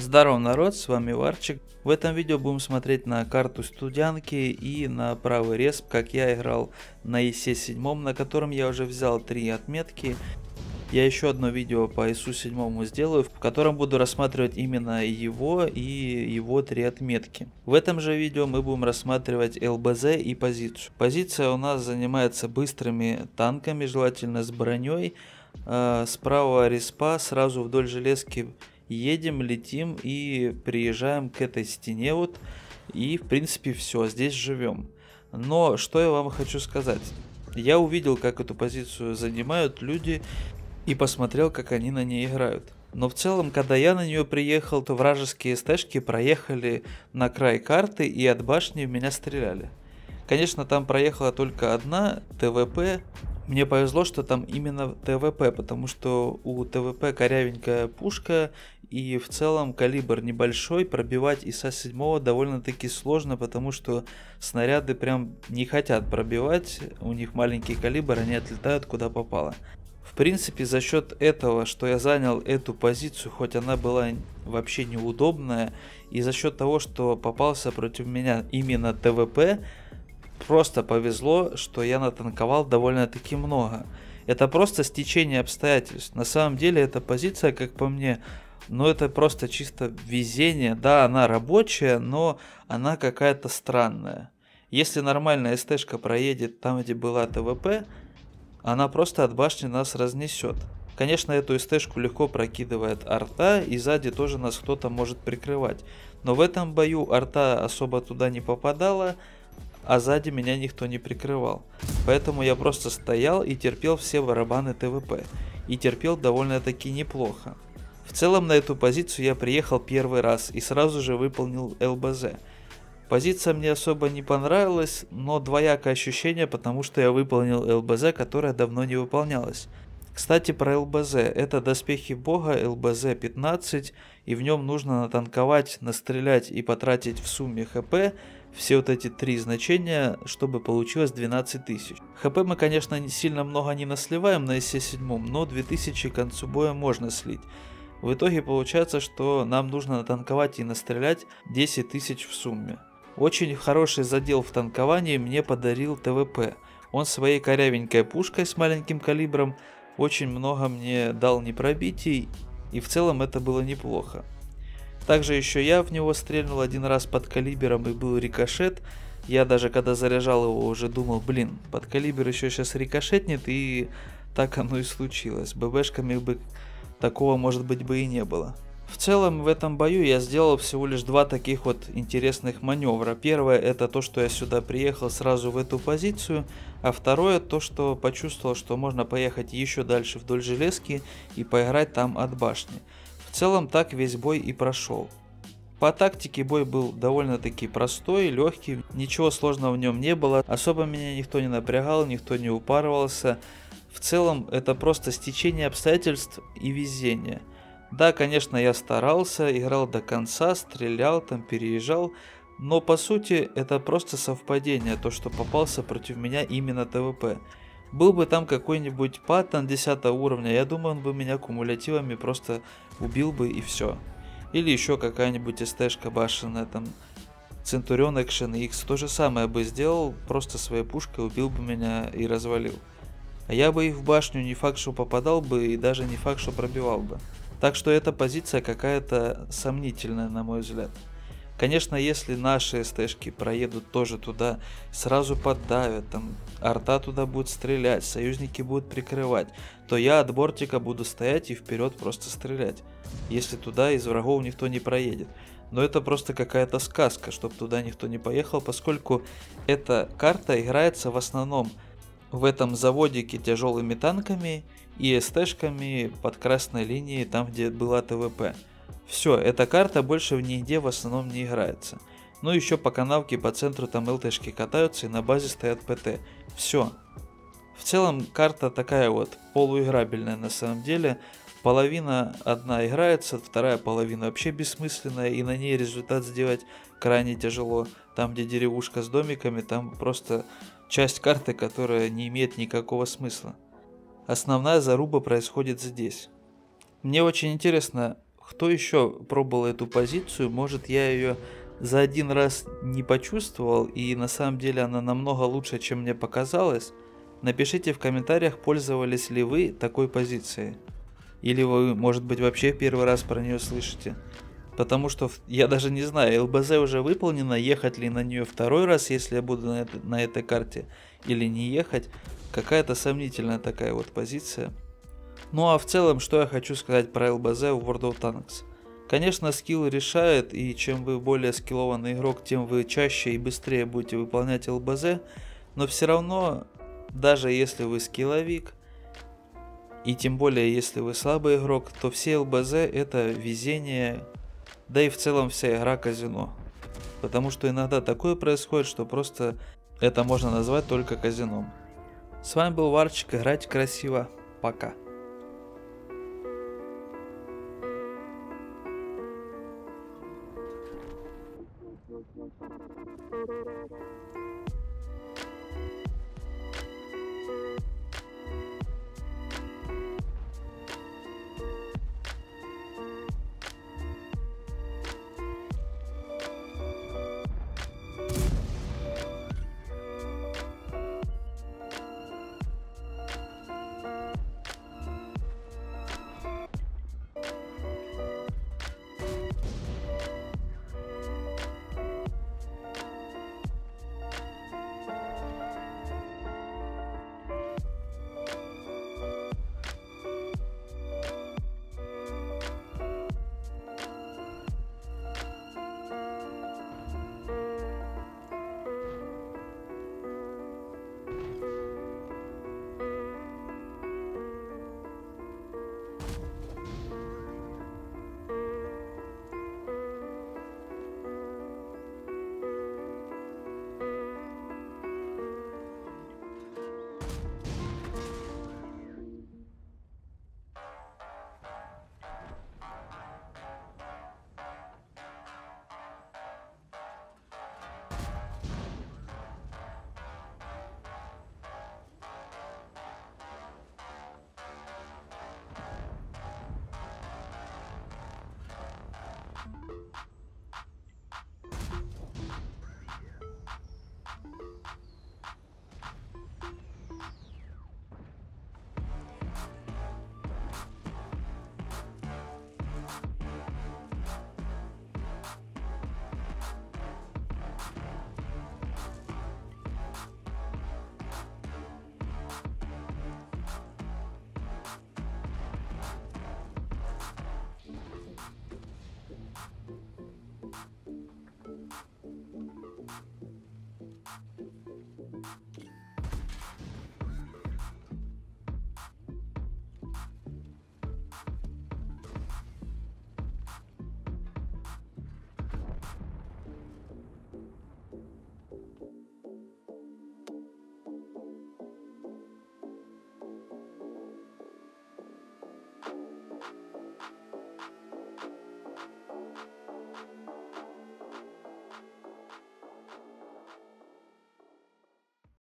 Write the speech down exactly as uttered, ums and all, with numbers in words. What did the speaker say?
Здорово, народ, с вами Варчик. В этом видео будем смотреть на карту Студянки и на правый респ, как я играл на ИС семь, на котором я уже взял три отметки. Я еще одно видео по ИСу семь сделаю, в котором буду рассматривать именно его и его три отметки. В этом же видео мы будем рассматривать ЛБЗ и позицию. Позиция у нас занимается быстрыми танками, желательно с броней. С правого респа сразу вдоль железки едем, летим и приезжаем к этой стене вот. И в принципе все, здесь живем. Но что я вам хочу сказать. Я увидел, как эту позицию занимают люди, и посмотрел, как они на ней играют. Но в целом, когда я на нее приехал, то вражеские эстэшки проехали на край карты и от башни в меня стреляли. Конечно, там проехала только одна ТВП. Мне повезло, что там именно ТВП, потому что у ТВП корявенькая пушка, и в целом калибр небольшой, пробивать ИСа семь довольно-таки сложно, потому что снаряды прям не хотят пробивать, у них маленький калибр, они отлетают куда попало. В принципе, за счет этого, что я занял эту позицию, хоть она была вообще неудобная, и за счет того, что попался против меня именно ТВП, просто повезло, что я натанковал довольно-таки много. Это просто стечение обстоятельств. На самом деле эта позиция, как по мне, ну это просто чисто везение. Да, она рабочая, но она какая-то странная. Если нормальная эстэшка проедет там, где была ТВП, она просто от башни нас разнесет. Конечно, эту эстэшку легко прокидывает арта, и сзади тоже нас кто-то может прикрывать. Но в этом бою арта особо туда не попадала, а сзади меня никто не прикрывал. Поэтому я просто стоял и терпел все барабаны ТВП. И терпел довольно-таки неплохо. В целом на эту позицию я приехал первый раз и сразу же выполнил ЛБЗ. Позиция мне особо не понравилась, но двоякое ощущение, потому что я выполнил ЛБЗ, которое давно не выполнялось. Кстати, про ЛБЗ. Это доспехи бога ЛБЗ пятнадцать, и в нем нужно натанковать, настрелять и потратить в сумме ХП все вот эти три значения, чтобы получилось двенадцать тысяч. ХП мы, конечно, не сильно много не насливаем на ИСе семь, но две тысячи к концу боя можно слить. В итоге получается, что нам нужно натанковать и настрелять десять тысяч в сумме. Очень хороший задел в танковании мне подарил ТВП. Он своей корявенькой пушкой с маленьким калибром очень много мне дал непробитий, и в целом это было неплохо. Также еще я в него стрельнул один раз под калибром и был рикошет. Я даже когда заряжал его уже думал, блин, под калибр еще сейчас рикошетнет, и так оно и случилось. ББшками бы такого может быть бы и не было. В целом в этом бою я сделал всего лишь два таких вот интересных маневра. Первое это то, что я сюда приехал сразу в эту позицию, а второе то, что почувствовал, что можно поехать еще дальше вдоль железки и поиграть там от башни. В целом так весь бой и прошел. По тактике бой был довольно-таки простой, легкий, ничего сложного в нем не было, особо меня никто не напрягал, никто не упарывался. В целом это просто стечение обстоятельств и везение. Да, конечно, я старался, играл до конца, стрелял, там переезжал, но по сути это просто совпадение, то что попался против меня именно ТВП. Был бы там какой-нибудь паттон десятого уровня, я думаю, он бы меня кумулятивами просто убил бы и все. Или еще какая-нибудь эстэшка башенная, там Центурион Экшен Икс, то же самое бы сделал, просто своей пушкой убил бы меня и развалил. А я бы их в башню не факт, что попадал бы, и даже не факт, что пробивал бы. Так что эта позиция какая-то сомнительная, на мой взгляд. Конечно, если наши эстэшки проедут тоже туда, сразу поддавят, там арта туда будет стрелять, союзники будут прикрывать, то я от бортика буду стоять и вперед просто стрелять, если туда из врагов никто не проедет. Но это просто какая-то сказка, чтобы туда никто не поехал, поскольку эта карта играется в основном в этом заводике тяжелыми танками и эстэшками под красной линией, там где была ТВП. Все, эта карта больше в нигде в основном не играется. Ну еще по канавке по центру там ЛТшки катаются и на базе стоят ПТ. Все. В целом карта такая вот полуиграбельная на самом деле. Половина одна играется, вторая половина вообще бессмысленная, и на ней результат сделать крайне тяжело. Там где деревушка с домиками, там просто часть карты, которая не имеет никакого смысла. Основная заруба происходит здесь. Мне очень интересно, Кто еще пробовал эту позицию, может я ее за один раз не почувствовал, и на самом деле она намного лучше, чем мне показалось. Напишите в комментариях, пользовались ли вы такой позицией. Или вы, может быть, вообще первый раз про нее слышите. Потому что я даже не знаю, ЛБЗ уже выполнена, ехать ли на нее второй раз, если я буду на, это, на этой карте, или не ехать. Какая-то сомнительная такая вот позиция. Ну а в целом, что я хочу сказать про ЛБЗ в World of Tanks. Конечно, скилл решает, и чем вы более скиллованный игрок, тем вы чаще и быстрее будете выполнять ЛБЗ. Но все равно, даже если вы скилловик, и тем более если вы слабый игрок, то все ЛБЗ это везение, да и в целом вся игра казино. Потому что иногда такое происходит, что просто это можно назвать только казином. С вами был Варчик, играйте красиво, пока.